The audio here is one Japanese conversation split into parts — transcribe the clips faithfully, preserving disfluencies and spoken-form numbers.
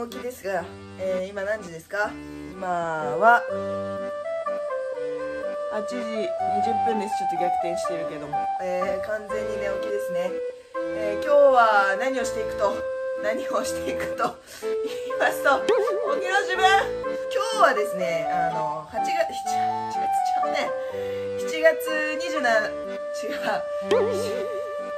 起きですが、えー、今何時ですか？今ははちじにじゅっぷんです。ちょっと逆転してるけども、えー、完全に寝起きですね。えー、今日は何をしていくと何をしていくと言いますと、起きの自分、今日はですね、あのはちがつしちがつちゃうねしちがつにじゅうなな違う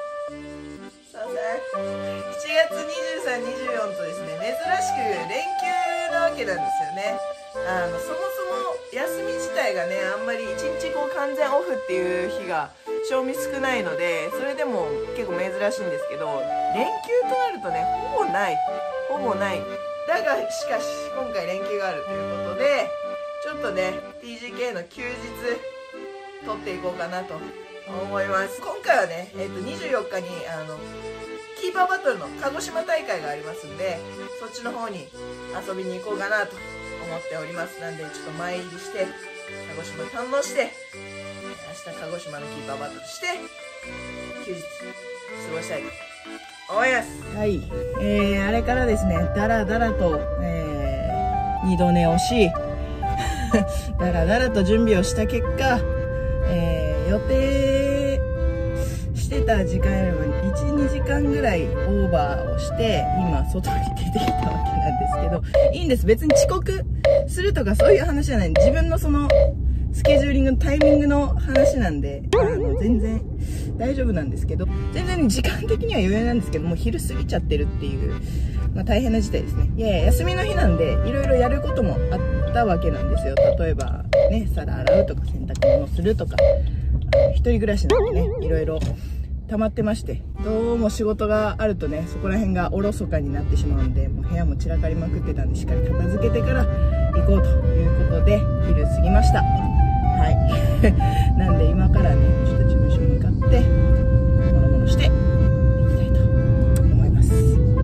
しちがつにじゅうさん、にじゅうよんとですね、珍しく連休なわけなんですよね。あのそもそも休み自体がね、あんまりいちにちこう完全オフっていう日が賞味少ないので、それでも結構珍しいんですけど、連休となるとね、ほぼないほぼないだがしかし今回連休があるということで、ちょっとね ティージーケー の休日取っていこうかなと思います。今回はね、えー、とにじゅうよっかにあのキーパーバトルの鹿児島大会がありますんで、そっちの方に遊びに行こうかなと思っております。なんでちょっと前入りして鹿児島堪能して、明日鹿児島のキーパーバトルして休日過ごしたいと思います。はい、えー、あれからですね、だらだらと、えー、二度寝をしだらだらと準備をした結果、えー、予定してた時間よりもいち、にじかんぐらいオーバーをして今外に出てきたわけなんですけど、いいんです。別に遅刻するとかそういう話じゃない。自分のそのスケジューリングのタイミングの話なんで、あの全然大丈夫なんですけど、全然時間的には余裕なんですけど、もう昼過ぎちゃってるっていう、まあ、大変な事態ですね。いやいや、休みの日なんでいろいろやることもあったわけなんですよ。例えばね、皿洗うとか洗濯物するとか、一人暮らしなんでね、いろいろ溜まってまして、どうも仕事があるとね、そこら辺がおろそかになってしまうんで、もう部屋も散らかりまくってたんで、しっかり片付けてから行こうということで昼過ぎました。はいなんで今からね、ちょっと事務所向かってもろもろしていきたいと思います。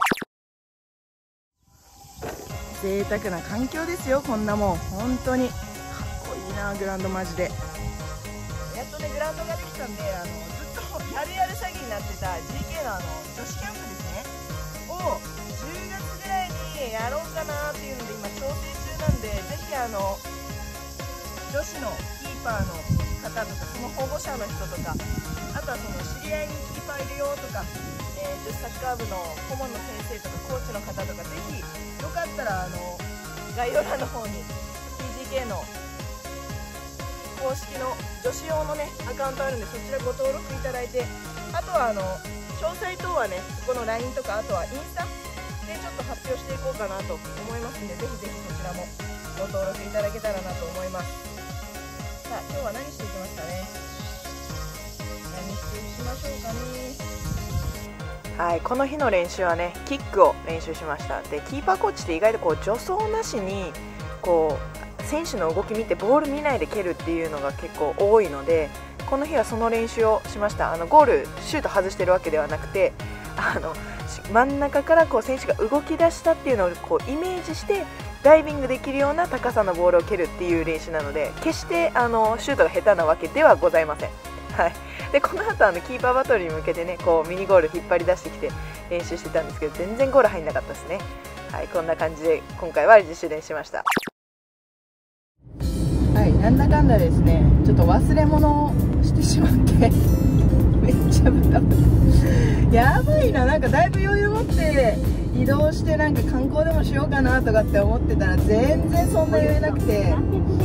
贅沢な環境ですよ、こんなもん。本当にかっこいいな、グラウンドマジで。やっとね、グラウンドができたんで、あのずっとやるやる詐欺になってた ジーケー のあの女子キャンプですねをじゅうがつぐらいにやろうかなっていうので今調整中なんで、ぜひあの女子のキーパーの方とか、その保護者の人とか、あとはその知り合いにキーパーいるよとか、えー、女子サッカー部の顧問の先生とかコーチの方とか、ぜひよかったらあの概要欄の方に ティージーケー の公式の女子用のねアカウントあるんで、そちらご登録いただいて、あとはあの詳細等はね、そこの ライン とか、あとはインスタでちょっと発表していこうかなと思いますんで、ぜひぜひそちらもご登録いただけたらなと思います。さあ今日は何していきますかね。何していきましょうかね。はい、この日の練習はね、キックを練習しました。で、キーパーコーチって意外とこう助走なしにこう選手の動き見てボール見ないで蹴るっていうのが結構多いので、この日はその練習をしました。あのゴールシュート外してるわけではなくて、あの真ん中からこう選手が動き出したっていうのをこうイメージしてダイビングできるような高さのボールを蹴るっていう練習なので、決してあのシュートが下手なわけではございません。はい、でこの後あのキーパーバトルに向けてね、こうミニゴール引っ張り出してきて練習してたんですけど、全然ゴール入んなかったですね。はい、こんな感じで今回は自主練しました。はい、なんだかんだですね、ちょっと忘れ物をしてしまってめっちゃブタブタやばいな。なんかだいぶ余裕持って移動してなんか観光でもしようかなとかって思ってたら、全然そんな余裕なくて、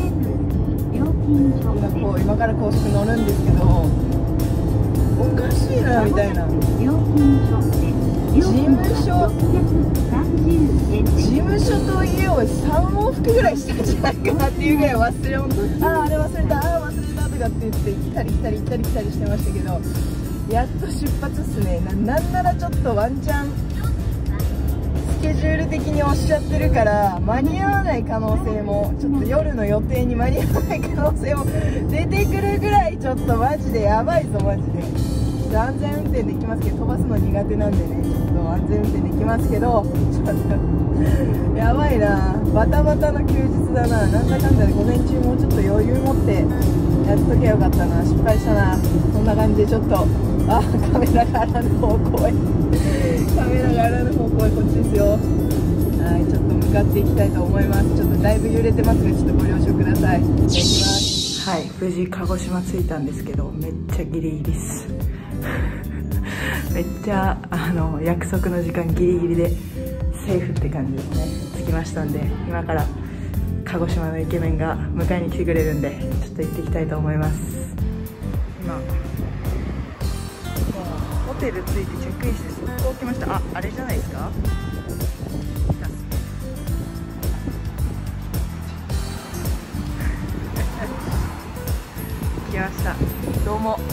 今こう今から高速乗るんですけど、おかしいなみたいな。事務所事務所と家をさん往復ぐらいしたんじゃないかなっていうぐらい忘れ物、あああれ忘れた、ああ忘れたとかって言って行ったり来たり行ったり来たりしてましたけど、やっと出発っすね。 な, なんならちょっとワンチャンスケジュール的に押しちゃってるから間に合わない可能性も、ちょっと夜の予定に間に合わない可能性も出てくるぐらい、ちょっとマジでやばいぞマジで。安全運転できますけど、飛ばすの苦手なんでね、ちょっと安全運転できますけど、ちょっとやばいな、バタバタの休日だな。なんだかんだで午前中もうちょっと余裕持ってやっときゃよかったな、失敗したな。こんな感じでちょっと、あ、カメラがあらぬ方向へカメラがあらぬ方向へこっちですよ。ははいちょっと向かっていきたいと思います。ちょっとだいぶ揺れてますのでちょっとご了承ください。いただきます。はい、無事鹿児島着いたんですけど、めっちゃギリギリですめっちゃあの約束の時間ギリギリでセーフって感じですね。着きましたんで、今から鹿児島のイケメンが迎えに来てくれるんで、ちょっと行っていきたいと思います。今もうホテル着いてチェックインして速攻来ました。あ、あれじゃないですか。来ました。どうも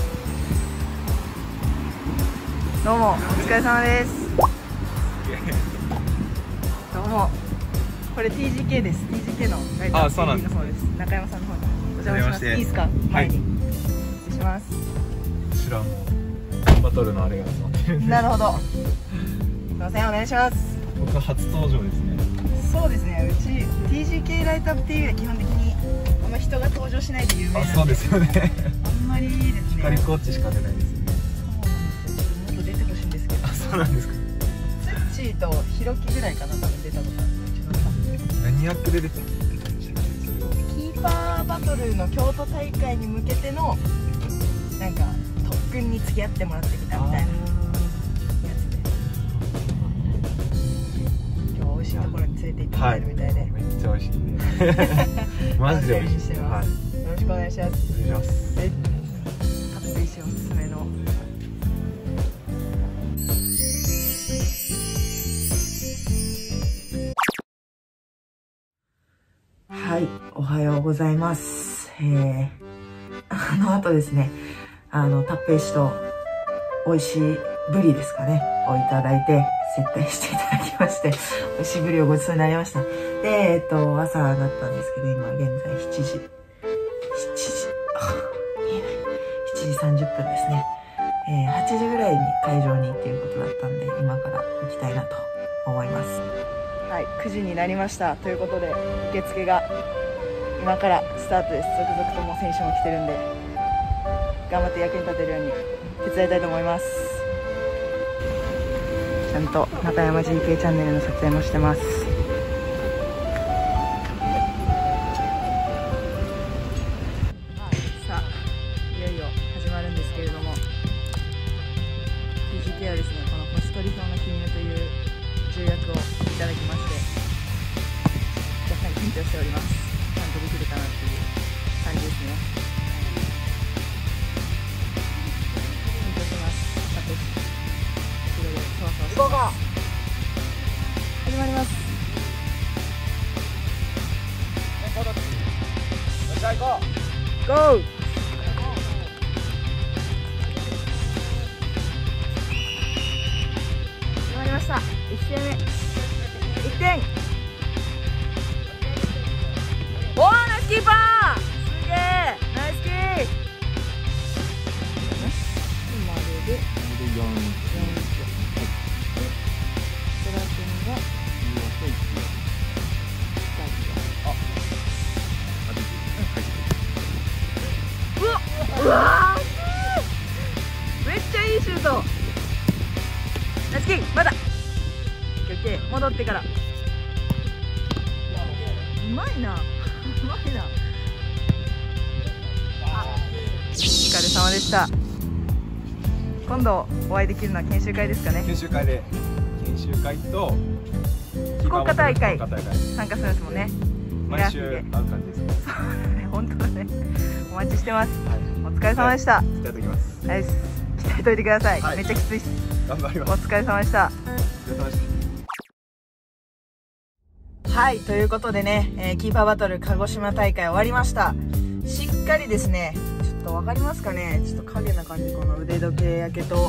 どうもお疲れ様です。どうも、これ ティージーケー です。 ティージーケー のライターのそうです。中山さんの方にお邪魔します。いいですか、前に、はい、失礼します。 こちらもバトルのあれが詰まってるんで。 なるほど、すいません、お願いします。 僕は初登場ですね。 そうですね、うち ティージーケー ライトアップっていう基本的にあんま人が登場しないで有名なんで。 あ、そうですよねあんまりいいですね。 光コーチしか出ないですね。 もっと出てほしいんですけど。 あ、そうなんですか。 ツッチーとヒロキぐらいかな、多分出たことある。 何役で出てるんですか。 キーパーバトルの京都大会に向けてのなんか特訓に付き合ってもらってきたみたいなやつで、今日は美味しいところに連れて行ってもらえるみたいで、はい、 めっちゃ美味しいんでマジで美味しいしてます、はい、よろしくお願いします。 お願いします。 たっぷりしおすすめのはい、おはようございます。えー、あの後ですね、あの、タッペイシと美味しいブリですかね、をいただいて、接待していただきまして、美味しいブリをごちそうになりました。で、えっと、朝だったんですけど、今現在しちじ、しちじ、あ、見えない。しちじさんじゅっぷんですね。えー、はちじぐらいに会場にっていうことだったんで、今から行きたいなと思います。はい、くじになりましたということで、受付が今からスタートです。続々ともう選手も来てるんで、頑張って役に立てるように手伝いたいと思います。ちゃんと中山 ジーケー チャンネルの撮影もしてます。さあ、いよいよ始まるんですけれども、 ティージーケー はですね、この星取り表の君へという重役をいただきまして、若干緊張しております。ちゃんとできるかなっていう感じですね。緊張します。さて、後ろでそわそわしてます。始まります。ゴー。始まりました。いち試合目、いってん。おー、ナイスキーパー、すげえ、ナイスキー。今ででよん、よん、セラ君がうわー、めっちゃいいシュート。ナイスキー、まだオッケー、戻ってから。うまいな、うまいな。お疲れ様でした。今度お会いできるのは研修会ですかね。 研修会で、研修会と福岡大会参加するんですもんね。 毎週会う感じですね。 そうね、本当だね。お待ちしてます。 はい、 お疲れ様でした。 鍛えておきます。 ナイス、鍛えといてください。はい、めっちゃきついっす。 頑張ります。 お疲れ様でした。 お疲れ様でした。 はい、ということでね、えー、キーパーバトル鹿児島大会終わりました。しっかりですね、ちょっとわかりますかね、ちょっと影な感じ、この腕時計焼けと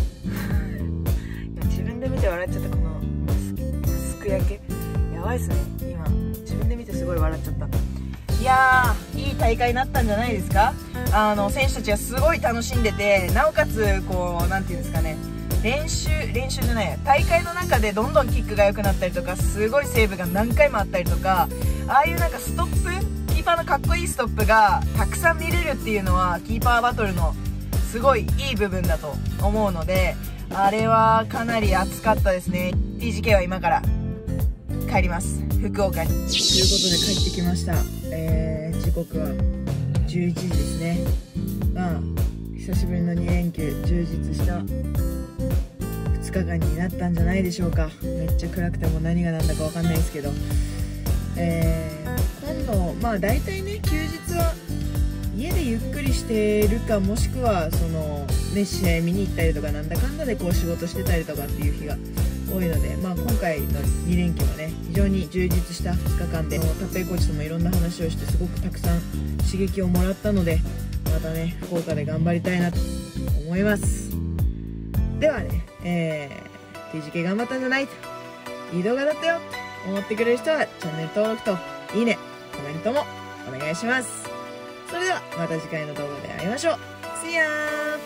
自分で見て笑っちゃったこのマスク、マスク焼けやばいっすね。今自分で見てすごい笑っちゃった。いやー、いい大会になったんじゃないですか。あの選手たちはすごい楽しんでて、なおかつこうなんていうんですかね、練習練習じゃないや大会の中でどんどんキックが良くなったりとか、すごいセーブが何回もあったりとか、ああいうなんかストップ、キーパーのかっこいいストップがたくさん見れるっていうのはキーパーバトルのすごいいい部分だと思うので、あれはかなり熱かったですね。 ティージーケー は今から帰ります。福岡に。ということで帰ってきました。えー、時刻はじゅういちじですね。まあ久しぶりのにれんきゅう、充実したふつかかんになったんじゃないでしょうか。めっちゃ暗くても何が何だか分かんないですけど、えー、今度まあ大体ね、休日は家でゆっくりしてるか、もしくはそのね、試合見に行ったりとか、なんだかんだでこう仕事してたりとかっていう日が多いので、まあ、今回のにれんきゅうはね、非常に充実したふつかかんで、達平コーチともいろんな話をしてすごくたくさん刺激をもらったので、またね福岡で頑張りたいなと思います。ではね、えー、ティージーケー 頑張ったんじゃない、いい動画だったよと思ってくれる人はチャンネル登録といいね、コメントもお願いします。それではまた次回の動画で会いましょう。See ya!